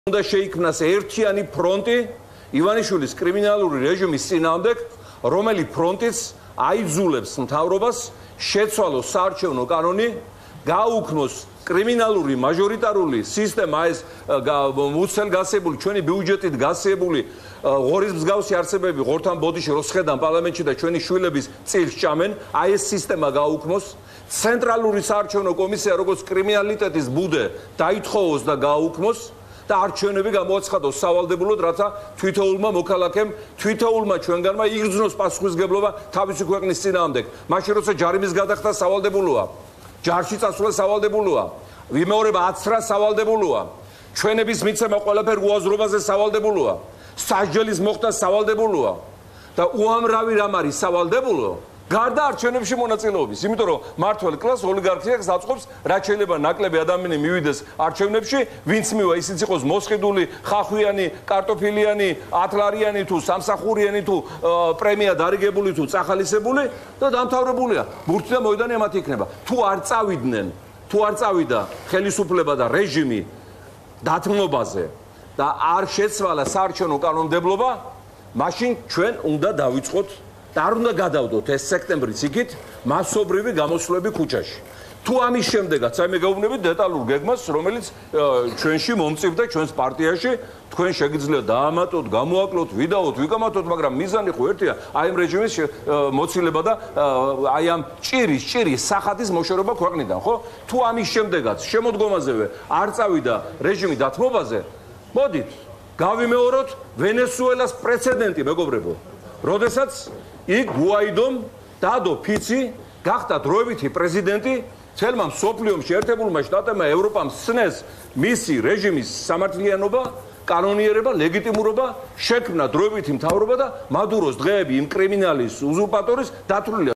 უნდა შეიქმნას ერთიანი ფრონტი ივანიშვილის კრიმინალური რეჟიმის წინააღმდეგ, რომელი ფრონტიც აიძულებს მთავრობას შეცვალოს საარჩევნო კანონი, გააუქმოს კრიმინალური მაჟორიტარული სისტემა, ეს უცელ გასებული ჩვენი ბიუჯეტით გასებული ღორის მსგავსი არსებები ღორთან ბოდიში რო სხედან პარლამენტში და ჩვენი შვილების წილს ჭამენ, აი ეს სისტემა გააუქმოს, ცენტრალური საარჩევნო კომისია როგორც კრიმინალიტეტის ბუდე დაითხოვოს და გააუქმოს და არჩევნები გამოაცხადოს სავალდებულოდ, რათა თვითოულმა მოქალაქემ, თვითოულმა ჩვენგანმა იგრძნოს პასუხისმგებლობა თავისი ქვეყნის წინააღმდეგ. მაშინ როცა ჯარიმის გადახდა სავალდებულოა, ჯარში წასვლა სავალდებულოა, ვიმეორება აცრა სავალდებულოა, ჩვენების მიცემა ყველაფერ უაზრობაზე სავალდებულოა, სასჯელის მოხდა სავალდებულოა და უამრავი რამ არის სავალდებულო გარდა არჩევნებში მონაწილეობის. იმიტომ რომ მართველ კლასს ოლიგარქიას აწყობს, რაც შეიძლება ნაკლები ადამიანი მივიდეს არჩევნებში, ვინც მივა, ისიც იყოს მოსყიდული, ხახვიანი, კარტოფილიანი, ათლარიანი თუ სამსახურიანი თუ პრემია დარიგებული თუ წახალისებული და დამთავრებულია. ბურთი და მოედანი ამათ იქნება. თუ არ წავიდნენ, თუ არ წავიდა ხელისუფლება და რეჟიმი დათმობაზე და არ შეცვალა საარჩევნო კანონმდებლობა, მაშინ ჩვენ უნდა დავიწყოთ და არ უნდა გადავდოთ ეს სექტემბრის იქით მასობრივი გამოსვლები ქუჩაში. თუ ამის შემდეგაც აი მე გავუნებით დეტალურ გეგმას, რომელიც ჩვენში მომწივდა ჩვენს პარტიაში, თქვენ შეგიძლიათ დაამატოთ, გამოაკლოთ, ვიდაოთ, ვიკამათოთ, მაგრამ მიზანი ხო ერთია, აი ამ რეჟიმის მოცილება და აი ამ ჭირის სახათის მოშორება ქვეყნიდან, ხო? თუ ამის შემდეგაც შემოდგომაზევე არ წავიდა რეჟიმი დათმობაზე, მოდით, გავიმეოროთ ვენესუელას პრეცედენტი, მეგობრებო. როდესაც იქ გუაიდომ დადო ფიცი გახდა დროებითი პრეზიდენტი, თელმა მსოფლიოში ერთებულმა შტატებმა ევროპამ სცნეს მისი რეჟიმის სამართლიანობა, კანონიერება, ლეგიტიმურობა, შექმნა დროებითი მთავრობა და მადუროს დღეები იმ კრიმინალის უზურპატორის დათვლილია.